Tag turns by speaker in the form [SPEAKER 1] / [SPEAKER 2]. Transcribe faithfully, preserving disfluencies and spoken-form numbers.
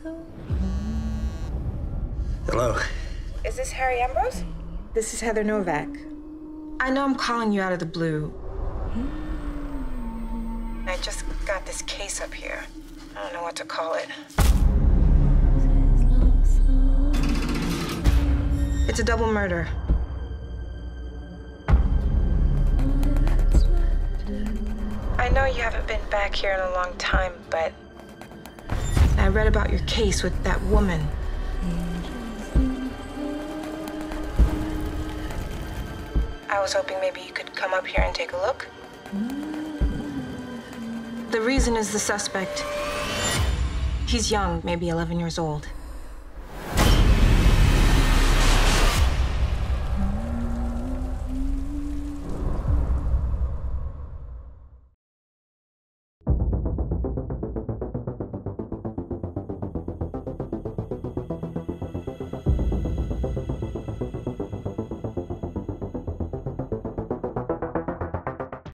[SPEAKER 1] Hello.
[SPEAKER 2] Is this Harry Ambrose? This is Heather Novak. I know I'm calling you out of the blue. I just got this case up here. I don't know what to call it. It's a double murder. I know you haven't been back here in a long time, but I read about your case with that woman. I was hoping maybe you could come up here and take a look. The reason is the suspect. He's young, maybe eleven years old.